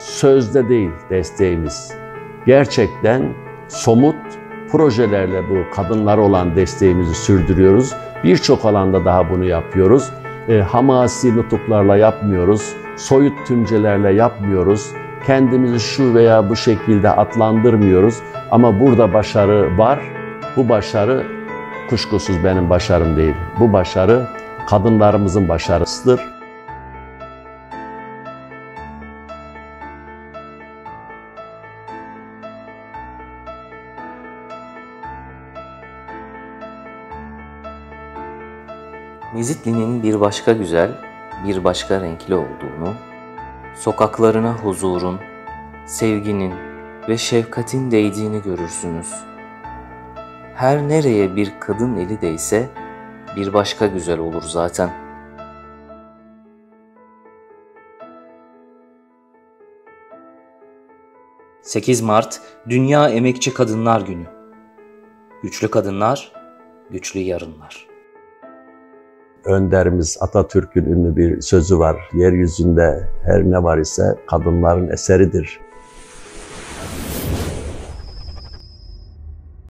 sözde değil desteğimiz. Gerçekten somut projelerle bu kadınlara olan desteğimizi sürdürüyoruz. Birçok alanda daha bunu yapıyoruz. Hamasi nutuklarla yapmıyoruz, soyut tümcelerle yapmıyoruz. Kendimizi şu veya bu şekilde adlandırmıyoruz. Ama burada başarı var. Bu başarı kuşkusuz benim başarım değil. Bu başarı kadınlarımızın başarısıdır. Mezitli'nin bir başka güzel, bir başka renkli olduğunu, sokaklarına huzurun, sevginin ve şefkatin değdiğini görürsünüz. Her nereye bir kadın eli değse bir başka güzel olur zaten. ...8 Mart Dünya Emekçi Kadınlar Günü. Güçlü kadınlar, güçlü yarınlar. Önderimiz Atatürk'ün ünlü bir sözü var. Yeryüzünde her ne var ise kadınların eseridir.